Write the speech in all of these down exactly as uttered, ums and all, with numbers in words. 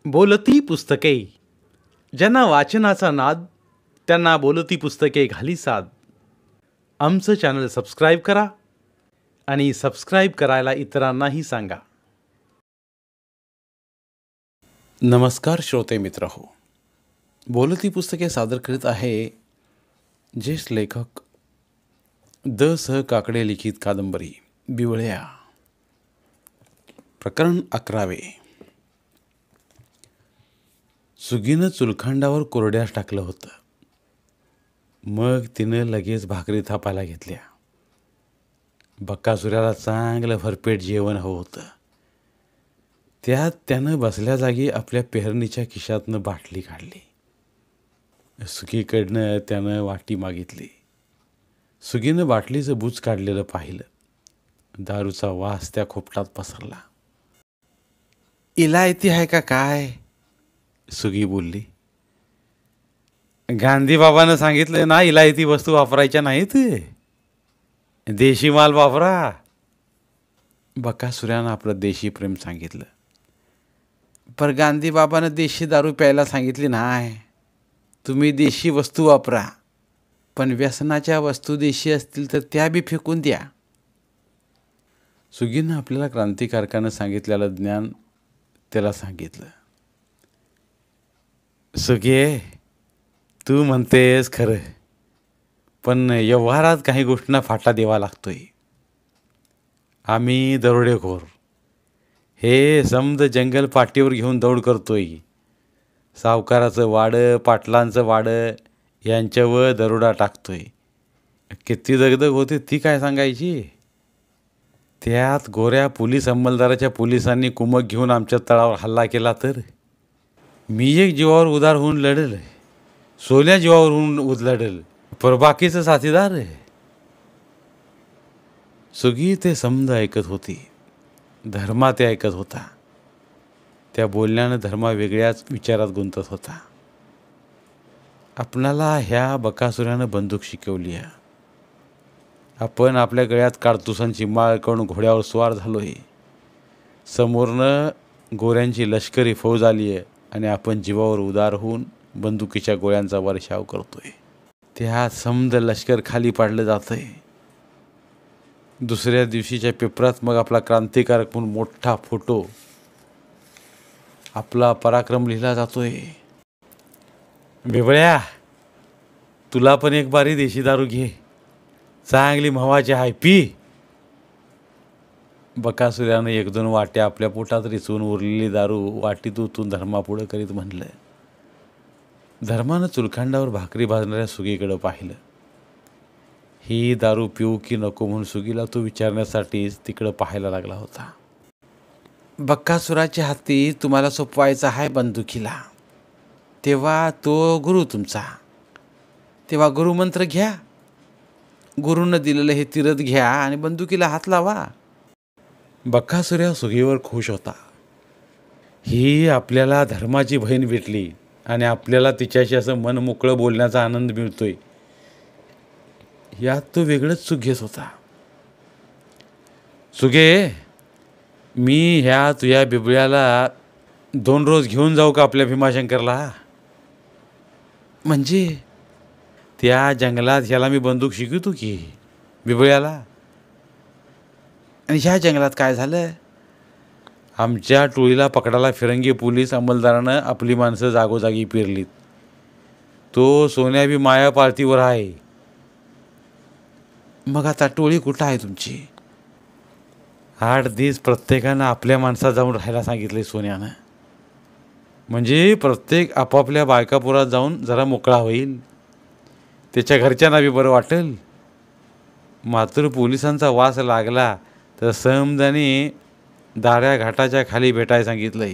बोलती पुस्तके. ज्यांना वाचनाचा नाद त्यांना बोलती पुस्तके घाली साद. आमचं चॅनल सबस्क्राईब करा आणि सबस्क्राईब करायला इतरांनाही सांगा. नमस्कार श्रोते मित्र हो. बोलती पुस्तके सादर करीत आहे ज्येष्ठ लेखक द स काकडे लिखित कादंबरी बिवळ्या. प्रकरण अकरावे. सुगीनं चुलखांडावर कोरड्यास टाकलं होतं. मग तिनं लगेच भाकरी थापायला घेतल्या. बक्कासुऱ्याला चांगलं भरपेट जेवण हवं होतं. त्यात त्यानं बसल्या जागी आपल्या पेरणीच्या खिशातनं बाटली काढली. सुगीकडनं त्यानं वाटी मागितली. सुगीनं बाटलीचं बुच काढलेलं पाहिलं. दारूचा वास त्या खोपटात पसरला. इलायती आहे का काय? सुगी बोलली. गांधीबाबानं सांगितलं ना, इलायती वस्तू वापरायच्या नाहीत, देशी माल वापरा. बकासुऱ्यानं आपलं देशी प्रेम सांगितलं. पर गांधीबाबानं देशी दारू प्यायला सांगितली नाही. तुम्ही देशी वस्तू वापरा, पण व्यसनाच्या वस्तू देशी असतील तर त्या बी फेकून द्या. सुगीनं आपल्याला क्रांतिकारकानं सांगितलेलं ज्ञान त्याला सांगितलं. सुगे, तू म्हणतेस खरं, पण व्यवहारात काही गोष्टींना फाटा द्यावा लागतोय. आम्ही दरोडेखोर हे समद जंगल पाठीवर घेऊन दौड करतोय. सावकाराचं वाडं, पाटलांचं वाडं यांच्यावर दरोडा टाकतोय. किती दगदग होती ती काय सांगायची. त्यात गोऱ्या पोलीस अंमलदाराच्या पोलिसांनी कुमक घेऊन आमच्या तळावर हल्ला केला तर मी एक जीवावर उदार होऊन लढल, सोन्या जीवावर होऊन उद लढल, पर बाकीचं साथीदार. सुगी ते समज ऐकत होती. धर्मा ते ऐकत होता. त्या बोलण्यानं धर्मा वेगळ्याच विचारात गुंतत होता. आपणाला ह्या बकासुऱ्यानं बंदूक शिकवली आहे. आपण आपल्या गळ्यात काडतुसांची माळ करून घोड्यावर स्वार झालोय. समोरनं गोऱ्यांची लष्करी फौज आली आहे आणि आपण जीवावर उदार होऊन बंदुकीच्या गोळ्यांचा वर्षाव करतोय. त्या समद लष्कर खाली पाडलं जातंय. दुसऱ्या दिवशीच्या पेपरात मग आपला क्रांतिकारक म्हणून मोठा फोटो, आपला पराक्रम लिहिला जातोय. बिबळ्या, तुला पण एक बारी देशी दारू घे, चांगली म्हावाची आहे, पी. बकासुऱ्यानं एक दोन वाट्या आपल्या पोटात रिचवून उरलेली दारू वाटीत ओतून धर्मापुढं करीत म्हणलं. धर्मानं चुलखांडावर भाकरी भाजणाऱ्या सुगीकडं पाहिलं. ही दारू पिऊ की नको म्हणून सुगीला तो विचारण्यासाठीच तिकडं पाहायला लागला होता. बक्कासुराच्या हाती तुम्हाला सोपवायचा आहे बंदुकीला, तेव्हा तो गुरु तुमचा. तेव्हा गुरुमंत्र घ्या, गुरुनं दिलेलं हे तीरथ घ्या आणि बंदुकीला हात लावा. बक्कासुऱ्या सुगीवर खुश होता. ही आपल्याला धर्माची बहीण भेटली आणि आपल्याला तिच्याशी असं मन मोकळं बोलण्याचा आनंद मिळतोय, यात तो वेगळंच सुख घेत होता. सुगे, मी ह्या तुझ्या बिबळ्याला दोन रोज घेऊन जाऊ का आपल्या भीमाशंकरला? म्हणजे त्या जंगलात ह्याला मी बंदूक शिकवतो की बिबळ्याला. आणि ह्या जंगलात काय झालं? आमच्या टोळीला पकडायला फिरंगी पोलीस अंमलदारानं आपली माणसं जागोजागी पेरलीत. तो सोन्या बी माया पार्टीवर आहे. मग आता टोळी कुठं आहे तुमची? आठ दिवस प्रत्येकानं आपल्या माणसात जाऊन राहायला सांगितलंय सोन्यानं. म्हणजे प्रत्येक आपापल्या बायकापुरात जाऊन जरा मोकळा होईल, त्याच्या घरच्यांना बी बरं वाटेल. मात्र पोलिसांचा वास लागला तर समजाने दाऱ्या घाटाच्या खाली भेटायला सांगितलंय.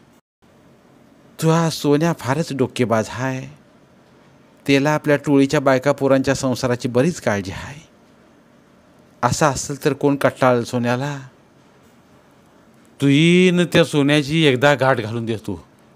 तुझा सोन्या फारच डोकेबाज आहे. त्याला आपल्या टोळीच्या बायका पोरांच्या संसाराची बरीच काळजी आहे. असं असेल तर कोण कटाळल सोन्याला? तू येईन त्या सोन्याची एकदा गाठ घालून देतो.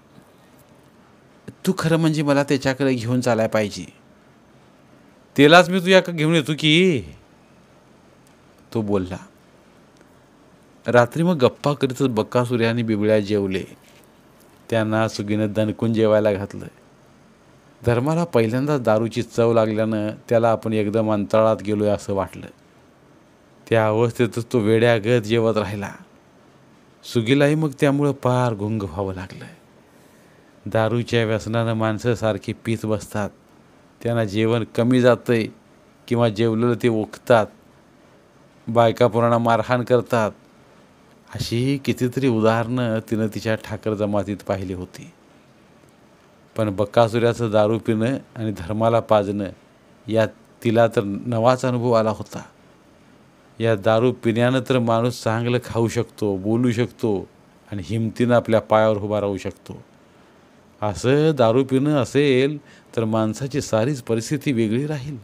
तू खरं म्हणजे मला त्याच्याकडे घेऊन चालायला पाहिजे. त्यालाच मी तुझ्या घेऊन येतो की, तो बोलला. रात्री मग गप्पा करीतच बक्कासुरे आणि बिबळ्या जेवले. त्यांना सुगीनं दणकून जेवायला घातलं. धर्माला पहिल्यांदाच दारूची चव लागल्यानं त्याला आपण एकदम अंतराळात गेलोय असं वाटलं. त्या अवस्थेतच तो वेड्यागत जेवत राहिला. सुगीलाही मग त्यामुळं पार गुंग व्हावं लागलं. दारूच्या व्यसनानं माणसं सारखी पीत बसतात. त्यांना जेवण कमी जातंय किंवा जेवलेलं ते ओकतात. बायका पुराणा मारहाण करतात. अशी कितीतरी उदाहरणं तिनं तिच्या ठाकर जमातीत पाहिली होती. पण बकासुऱ्याचं दारू पिणं आणि धर्माला पाजणं यात तिला तर नवाच अनुभव आला होता. या दारू पिण्यानं तर माणूस चांगलं खाऊ शकतो, बोलू शकतो आणि हिमतीनं आपल्या पायावर उभा राहू शकतो. असं दारू पिणं असेल तर माणसाची सारीच परिस्थिती वेगळी राहील.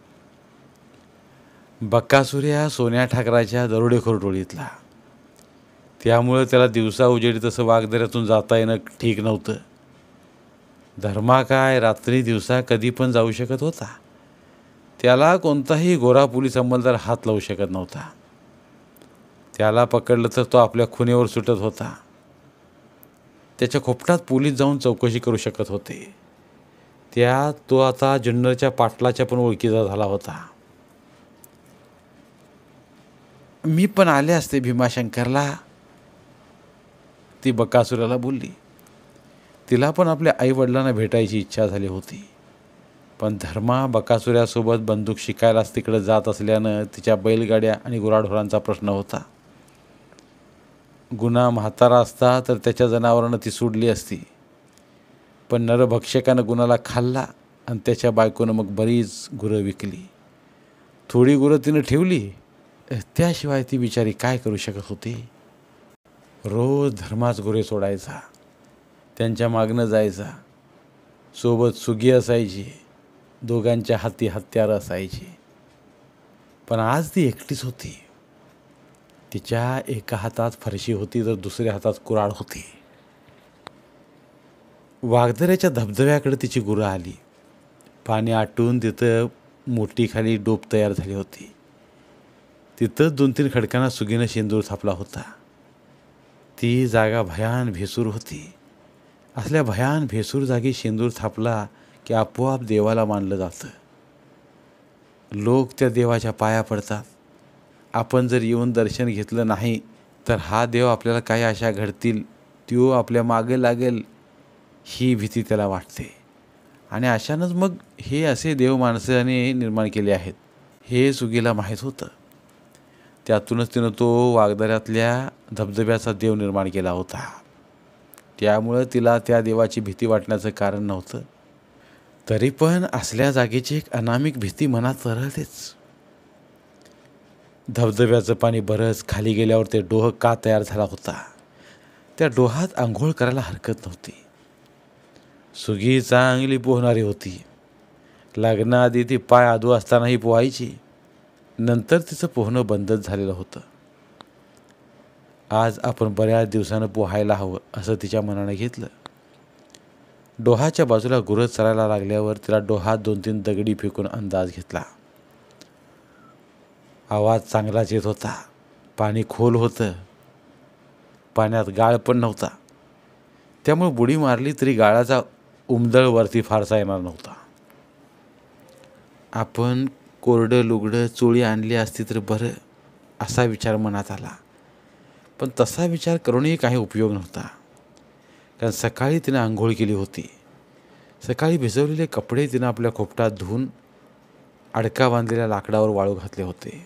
बकासुऱ्या सोन्या ठाकराच्या दरोडेखोर टोळीतला. त्यामुळं त्याला दिवसा उजेडी तसं वाघदऱ्यातून जाता येणं ठीक नव्हतं. धर्मा काय रात्री दिवसा कधी पण जाऊ शकत होता. त्याला कोणताही गोरा पोलीस अंमलदार हात लावू शकत नव्हता. त्याला पकडलं तर तो आपल्या खुनेवर सुटत होता. त्याच्या खोपटात पोलीस जाऊन चौकशी करू शकत होते. त्यात तो आता जुन्नरच्या पाटलाच्या पण ओळखीचा झाला होता. मी पण आले असते भीमाशंकरला, ती बकासुराला बोलली. तिला पण आपल्या आईवडिलांना भेटायची इच्छा झाली होती. पण धर्मा बकासुऱ्यासोबत बंदूक शिकायलाच तिकडे जात असल्यानं तिच्या बैलगाड्या आणि गुराढोरांचा प्रश्न होता. गुन्हा म्हातारा असता तर त्याच्या जनावरांना ती सोडली असती. पण नरभक्षकानं गुन्हाला खाल्ला आणि त्याच्या बायकोनं मग बरीच गुरं विकली. थोडी गुरं तिनं ठेवली. त्याशिवाय ती बिचारी काय करू शकत होती. रोज धर्माच गुरे सोडायचा, त्यांच्या मागणं जायचा. सोबत सुगी असायची. दोघांच्या हाती हत्यारं असायची. पण आज ती एकटीच होती. तिच्या एका हातात फरशी होती तर दुसऱ्या हातात कुऱ्हाड होती. वाघदऱ्याच्या धबधब्याकडे तिची गुरं आली. पाणी आटून तिथं मोठी खाली डोब तयार झाली होती. तिथंच दोन तीन खडकांना सुगीनं शेंदूर थापला होता. ती जागा भयान भेसूर होती. असल्या भयान भेसूर जागी शेंदूर थापला की आपोआप देवाला मानलं जातं. लोक त्या देवाच्या पाया पडतात. आपण जर येऊन दर्शन घेतलं नाही तर हा देव आपल्याला काही अशा घडतील, तो आपल्या मागे लागेल ही भीती त्याला वाटते. आणि अशानंच मग हे असे देव माणसाने निर्माण केले आहेत हे सुगीला माहीत होतं. त्यातूनच तिनं तो वाघदऱ्यातल्या धबधब्याचा देव निर्माण केला होता. त्यामुळं तिला त्या देवाची भीती वाटण्याचं कारण नव्हतं. तरी पण असल्या जागेची एक अनामिक भीती मनात तरळतेच. धबधब्याचं पाणी बरंच खाली गेल्यावर ते डोह का तयार झाला होता. त्या डोहात आंघोळ करायला हरकत नव्हती. सुगी चांगली पोहणारी होती. लग्नाआधी ती पाय आदू असतानाही पोहायची. नंतर तिचं पोहणं बंदच झालेलं होतं. आज आपण बऱ्याच दिवसानं पोहायला हवं असं तिच्या मनानं घेतलं. डोहाच्या बाजूला गुरं चरायला लागल्यावर तिला डोहात दोन तीन दगडी फेकून अंदाज घेतला. आवाज चांगलाच येत होता. पाणी खोल होतं. पाण्यात गाळ पण नव्हता. त्यामुळे बुडी मारली तरी गाळाचा उमदळ वरती फारसा येणार नव्हता. आपण कोरडं लुगडं चोळी आणली असती तर बरं असा विचार मनात आला. पण तसा विचार करूनही काही उपयोग नव्हता. कारण सकाळी तिनं आंघोळ केली होती. सकाळी भिजवलेले कपडे तिनं आपल्या खोपटात धुवून अडका बांधलेल्या लाकडावर वाळू घातले होते.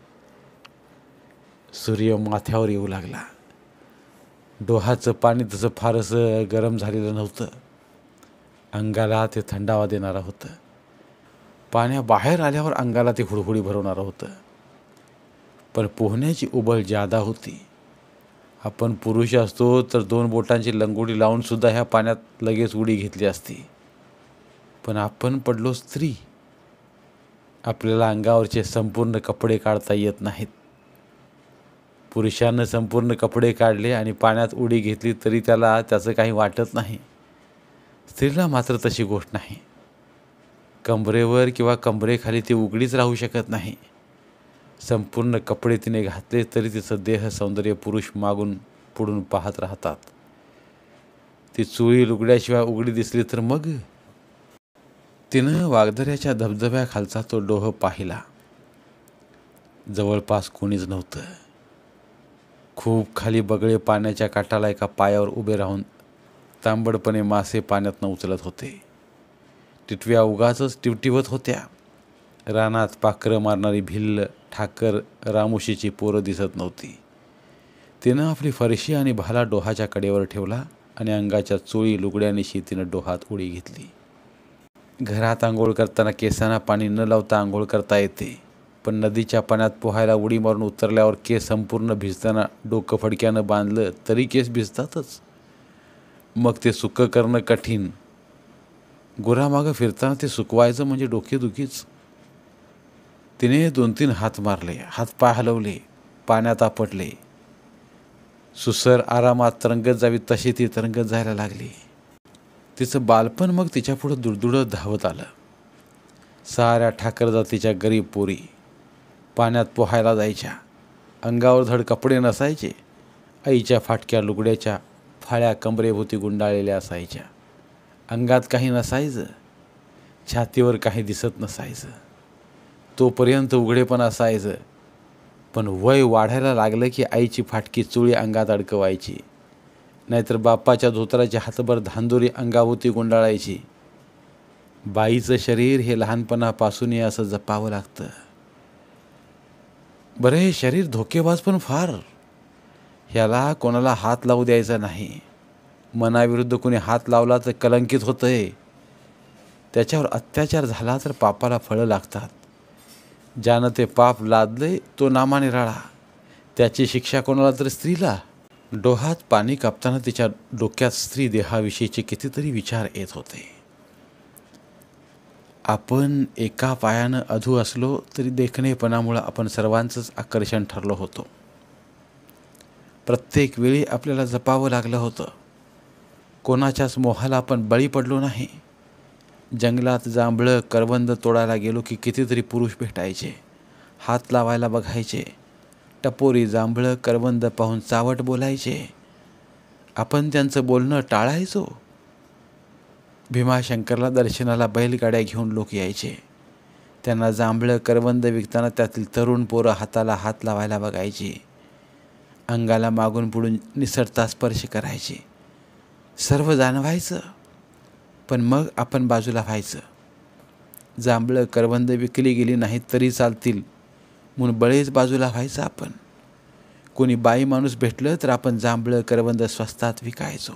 सूर्य माथ्यावर येऊ लागला. डोहाचं पाणी तसं फारसं गरम झालेलं नव्हतं. अंगाला ते थंडावा देणारं होतं. पाण्याबाहेर आल्यावर अंगाला ते हुडहुडी भरवणारं होतं. पण पोहण्याची उबळ जादा होती. आपण पुरुष असतो तर दोन बोटांची लंगोटी लावून सुद्धा ह्या पाण्यात लगेच उडी घेतली असती. पण आपण पडलो स्त्री. आपल्याला अंगावरचे संपूर्ण कपडे काढता येत नाहीत. पुरुषानं संपूर्ण कपडे काढले आणि पाण्यात उडी घेतली तरी त्याला त्याचं काही वाटत नाही. स्त्रीला मात्र तशी गोष्ट नाही. कमरेवर किंवा कमरेखाली ती उघडीच राहू शकत नाही. संपूर्ण कपडे तिने घातले तरी तिचं देह सौंदर्य पुरुष मागून पुढून पाहत राहतात. ती चोळी लुगड्याशिवाय उघडी दिसली तर मग? तिनं वाघदऱ्याच्या धबधब्याखालचा तो डोह पाहिला. जवळपास कोणीच नव्हतं. खूप खाली बगळे पाण्याच्या काठाला एका पायावर उभे राहून तांबडपणे मासे पाण्यातनं उचलत होते. टिटव्या उगाचच टिवटिवत होत्या. रानात पाखरं मारणारी भिल्ल, ठाकर, रामुशीची पोरं दिसत नव्हती. तिनं आपली फरशी आणि भाला डोहाच्या कडेवर ठेवला आणि अंगाच्या चोळी लुगड्यानिशी तिनं डोहात उडी घेतली. घरात आंघोळ करताना केसांना पाणी न लावता आंघोळ करता येते, पण नदीच्या पाण्यात पोहायला उडी मारून उतरल्यावर केस संपूर्ण भिजताना डोकं फडक्यानं बांधलं तरी केस भिजतातच. मग ते सुकं करणं कठीण. गुरामागं फिरताना ते सुकवायचं म्हणजे डोकेदुखीच. तिने दोन तीन हात मारले, हातपाय हलवले, पाण्यात आपटले. सुसर आरामात तरंगत जावी तशी ती तरंगत जायला लागली. तिचं बालपण मग तिच्यापुढं दुडदुडत धावत आलं. साऱ्या ठाकर जातीच्या गरीब पोरी पाण्यात पोहायला जायच्या. अंगावर धड कपडे नसायचे. आईच्या फाटक्या लुगड्याच्या फाळ्या कमरेभोवती गुंडाळलेल्या असायच्या. अंगात काही नसायचं, छातीवर काही दिसत नसायचं. तोपर्यंत उघडेपण असायचं, पण वय वाढायला लागलं की आईची फाटकी चोळी अंगात अडकवायची, नाहीतर बापाच्या धोतराची हातभर धांदोरी अंगाभोवती गुंडाळायची. बाईचं शरीर हे लहानपणापासून असं जपावं लागतं. बरं, हे शरीर धोकेबाज पण फार. ह्याला कोणाला हात लावू द्यायचा नाही. मनाविरुद्ध कोणी हात लावला तर कलंकित होतंय. त्याच्यावर अत्याचार झाला तर पापाला फळं लागतात. ज्यानं ते पाप लादले तो नामानिराळा. त्याची शिक्षा कोणाला तरी स्त्रीला. डोहात पाणी कापताना तिच्या डोक्यात स्त्री देहाविषयीचे कितीतरी विचार येत होते. आपण एका पायानं अधू असलो तरी देखणेपणामुळं आपण सर्वांचंच आकर्षण ठरलो होतो. प्रत्येक वेळी आपल्याला जपावं लागलं होतं. कोणाच्याच मोहाला आपण बळी पडलो नाही. जंगलात जांभळं करवंद तोडायला गेलो की कितीतरी पुरुष भेटायचे, हात लावायला बघायचे. टपोरी जांभळं करवंद पाहून चावट बोलायचे. आपण त्यांचं बोलणं टाळायचो. भीमाशंकरला दर्शनाला बैलगाड्या घेऊन लोक यायचे. त्यांना जांभळं करवंद विकताना त्यातील तरुण पोरं हाताला हात लावायला बघायची. अंगाला मागून पुढून निसटता स्पर्श करायचे. सर्व जाणवायचं, पण मग आपण बाजूला व्हायचं. जांभळं करवंद विकली गेली नाहीत तरी चालतील म्हणून बळेच बाजूला व्हायचं आपण. कोणी बाई माणूस भेटलं तर आपण जांभळं करवंद स्वस्तात विकायचो.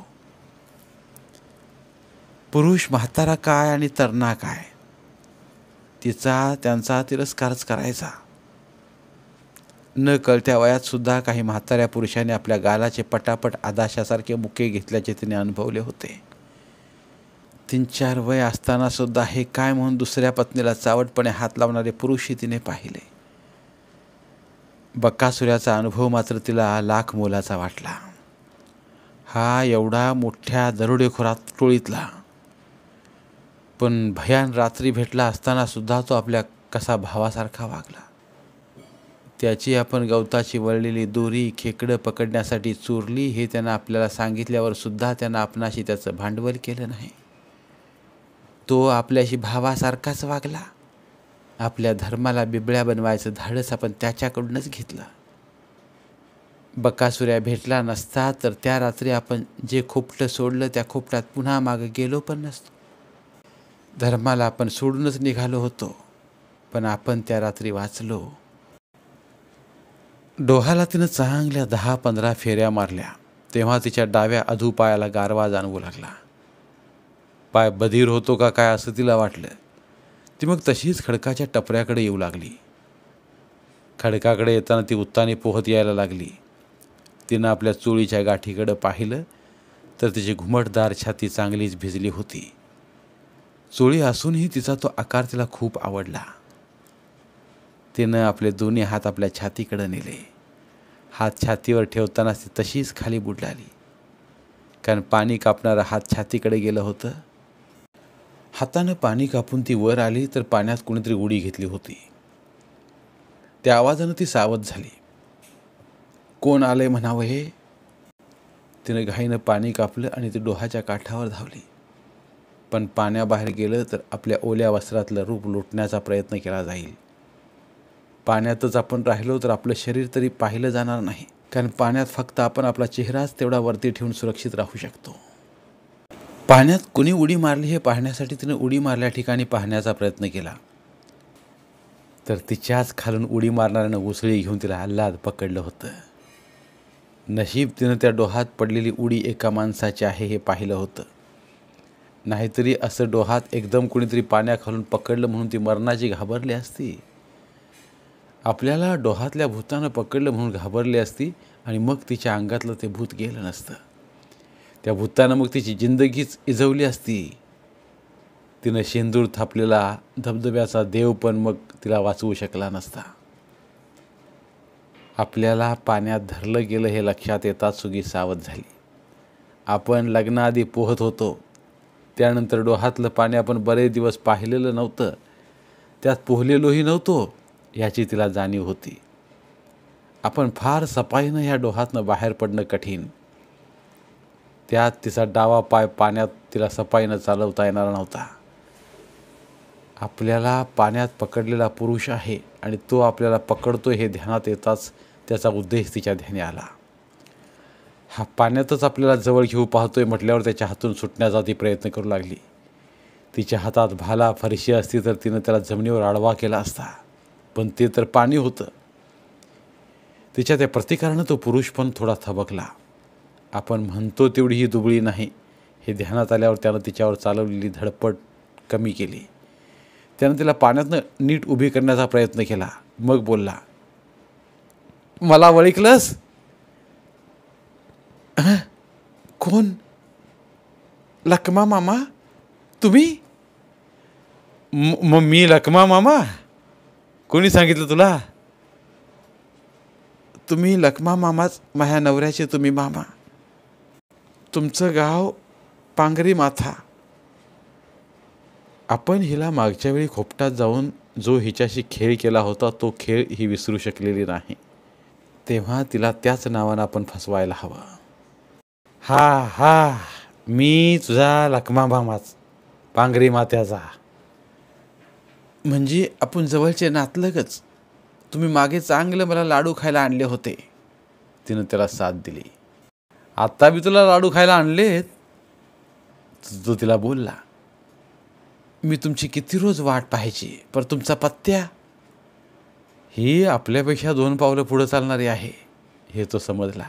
पुरुष म्हातारा काय आणि तरणा काय, तिचा त्यांचा तिरस्कारच करायचा. न कळत्या वयात सुद्धा काही म्हाताऱ्या पुरुषांनी आपल्या गालाचे पटापट आदाशासारखे मुके घेतल्याचे तिने अनुभवले होते. तीन चार वय असताना सुद्धा हे काय म्हणून दुसऱ्या पत्नीला चावटपणे हात लावणारे पुरुषही तिने पाहिले. बकासुऱ्याचा अनुभव मात्र तिला लाख मोलाचा वाटला. हा एवढा मोठ्या दरोडेखोरात टोळीतला, पण भयान रात्री भेटला असताना सुद्धा तो आपल्या कसा भावासारखा वागला. त्याची आपण गवताची वळलेली दोरी खेकडं पकडण्यासाठी चोरली हे त्यानं आपल्याला सांगितल्यावर सुद्धा त्यानं आपणाशी त्याचं भांडवल केलं नाही. तो आपल्याशी भावासारखाच वागला. आपल्या धर्माला बिबळ्या बनवायचं धाडस आपण त्याच्याकडूनच घेतलं. बकासुऱ्या भेटला नसता तर त्या रात्री आपण जे खोपटं सोडलं त्या खोपटात पुन्हा मागं गेलो पण नसतो. धर्माला आपण सोडूनच निघालो होतो, पण आपण त्या रात्री वाचलो. डोहाला तिनं चांगल्या दहा पंधरा फेऱ्या मारल्या तेव्हा तिच्या डाव्या अधू पायाला गारवा जाणवू लागला. पाय बधीर होतो का काय असं तिला वाटलं. ती मग तशीच खडकाच्या टपऱ्याकडे येऊ लागली. खडकाकडे येताना ती उत्ताने पोहत यायला लागली. तिनं आपल्या चोळीच्या गाठीकडं पाहिलं तर तिची घुमटदार छाती चांगलीच भिजली होती. चोळी असूनही तिचा तो आकार तिला खूप आवडला. तिनं आपले दोन्ही हात आपल्या छातीकडे नेले. हात छातीवर ठेवताना ती तशीच खाली बुडलाली, कारण पाणी कापणारं हात छातीकडे गेलं होतं. हातानं पाणी कापून ती वर आली तर पाण्यात कोणीतरी उडी घेतली होती. त्या आवाजानं ती सावध झाली. कोण आलंय म्हणावं हे? तिनं घाईनं पाणी कापलं आणि ती डोहाच्या काठावर धावली. पण पाण्याबाहेर गेलं तर आपल्या ओल्या वस्त्रातलं रूप लुटण्याचा प्रयत्न केला जाईल. पाण्यातच आपण राहिलो तर आपलं शरीर तरी पाहिलं जाणार नाही, कारण पाण्यात फक्त आपण आपला चेहराच तेवढा वरती ठेवून सुरक्षित राहू शकतो. पाण्यात कुणी उडी मारली हे पाहण्यासाठी तिनं उडी मारल्या ठिकाणी पाहण्याचा प्रयत्न केला, तर तिच्याच खालून उडी मारणाऱ्यानं उसळी घेऊन तिला आल्हाद पकडलं होतं. नशीब तिनं त्या डोहात पडलेली उडी एका माणसाची आहे हे पाहिलं होतं. नाहीतरी असं डोहात एकदम कुणीतरी पाण्याखालून पकडलं म्हणून ती मरणाची घाबरली असती. आपल्याला डोहातल्या भूतानं पकडलं म्हणून घाबरली असती आणि मग तिच्या अंगातलं ते भूत गेलं नसतं. त्या भूतानं मग तिची जिंदगीच इजवली असती. तिनं शेंदूर थापलेला धबधब्याचा देव पण मग तिला वाचवू शकला नसता. आपल्याला पाण्यात धरलं गेलं हे लक्षात येताच सुगी सावध झाली. आपण लग्नाआधी पोहत होतो, त्यानंतर डोहातलं पाणी आपण बरेच दिवस पाहिलेलं नव्हतं, त्यात पोहलेलोही नव्हतो याची तिला जाणीव होती. आपण फार सफाईनं ह्या डोहातनं बाहेर पडणं कठीण. त्यात तिचा डावा पाय पाण्यात तिला सफाईनं चालवता येणार नव्हता. आपल्याला पाण्यात पकडलेला पुरुष आहे आणि तो आपल्याला पकडतोय हे ध्यानात येताच त्याचा उद्देश तिच्या ध्यानी आला. हा पाण्यातच आपल्याला जवळ घेऊ पाहतोय म्हटल्यावर त्याच्या हातून सुटण्याचा ती प्रयत्न करू लागली. तिच्या हातात भाला फरशी असती तर तिनं त्याला जमिनीवर आडवा केला असता, पण ते तर पाणी होतं. तिच्या त्या प्रतिकारानं तो पुरुष पण थोडा थबकला. आपण म्हणतो तेवढी ही दुबळी नाही हे ध्यानात आल्यावर त्यानं तिच्यावर चालवलेली धडपड कमी केली. त्यानं तिला पाण्यातनं नीट उभी करण्याचा प्रयत्न केला. मग बोलला, मला ओळखलंस? कोण? लखमा मामा तुम्ही? मग मी लखमा मामा? कोणी सांगितलं तुला? तुम्ही लखमा मामाच, माझ्या नवऱ्याचे तुम्ही मामा. तुमचं गाव पांगरी माथा. आपण हिला मागच्या वेळी खोपटात जाऊन जो हिच्याशी खेळ केला होता तो खेळ ही विसरू शकलेली नाही. तेव्हा तिला त्याच नावानं आपण फसवायला हवं. हा हा मी तुझा लखमा मामाच, पांगरी मात्याचा. म्हणजे आपण जवळचे नातलगच. तुम्ही मागे चांगलं मला लाडू खायला आणले होते. तिनं त्याला साथ दिली. आत्ता बी तुला लाडू खायला आणलेत? तो तिला बोलला. मी तुमची किती रोज वाट पाहायची, पर तुमचा पत्त्या? ही आपल्यापेक्षा दोन पावलं पुढं चालणारी आहे हे तो समजला.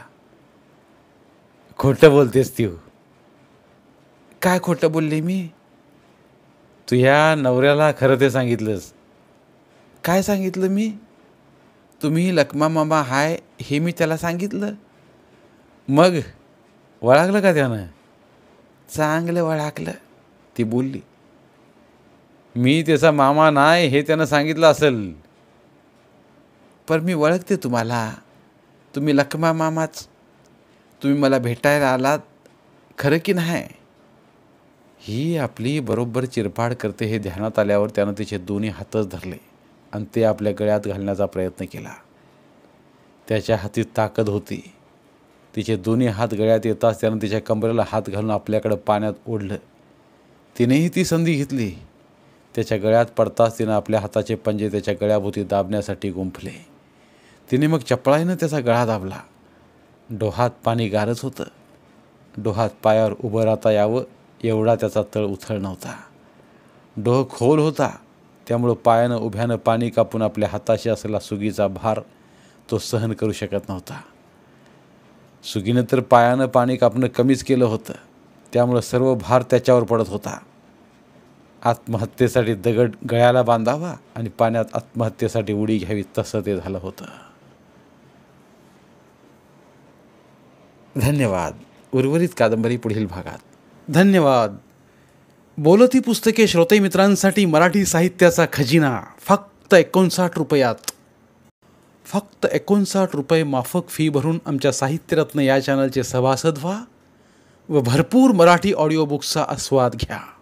खोटं बोलतेस तू. काय खोटं बोलले मी? तू ह्या नवऱ्याला खरं ते सांगितलंस. काय सांगितलं मी? तुम्ही लखमा मामा हाय हे मी त्याला सांगितलं. मग वळखलं का त्यानं? चांगलं वळखलं. ती बोलली. मी त्याचा मामा नाही हे त्यानं सांगितलं असेल. पर मी ओळखते तुम्हाला. तुम्ही लखमा मामाच. तुम्ही मला भेटायला आलात खरं की नाही? ही आपली बरोबर चिरफाड करते हे ध्यानात आल्यावर त्यानं तिचे दोन्ही हातच धरले आणि ते आपल्या गळ्यात घालण्याचा प्रयत्न केला. त्याच्या हातीत ताकद होती. तिचे दोन्ही हात गळ्यात येताच त्यानं तिच्या कमरेला हात घालून आपल्याकडं पाण्यात ओढलं. तिनेही ती संधी घेतली. त्याच्या गळ्यात पडताच तिनं आपल्या हाताचे पंजे त्याच्या गळ्याभोवती दाबण्यासाठी गुंफले. तिने मग चपळाईनं त्याचा गळा दाबला. डोहात पाणी गारच होतं. डोहात पायावर उभं राहता यावं एवढा त्याचा तळ उथळ नव्हता. डोह खोल होता, त्यामुळं पायानं उभ्यानं पाणी कापून आपल्या हाताशी असलेला सुगीचा भार तो सहन करू शकत नव्हता. सुगीनं तर पायानं पाणी कापणं कमीच केलं होतं, त्यामुळं सर्व भार त्याच्यावर पडत होता. आत्महत्येसाठी दगड गळ्याला बांधावा आणि पाण्यात आत्महत्येसाठी उडी घ्यावी तसं ते झालं होतं. धन्यवाद. उर्वरित कादंबरी पुढील भागात. धन्यवाद. बोलती पुस्तके श्रोते मित्रांसाठी मराठी साहित्याचा खजिना फक्त एकोणसाठ रुपयात. फक्त एकोणसाठ रुपये माफक फी भरून आमच्या साहित्यरत्न या चॅनलचे सभासद व्हा व भरपूर मराठी ऑडिओ बुक्सचा आस्वाद घ्या.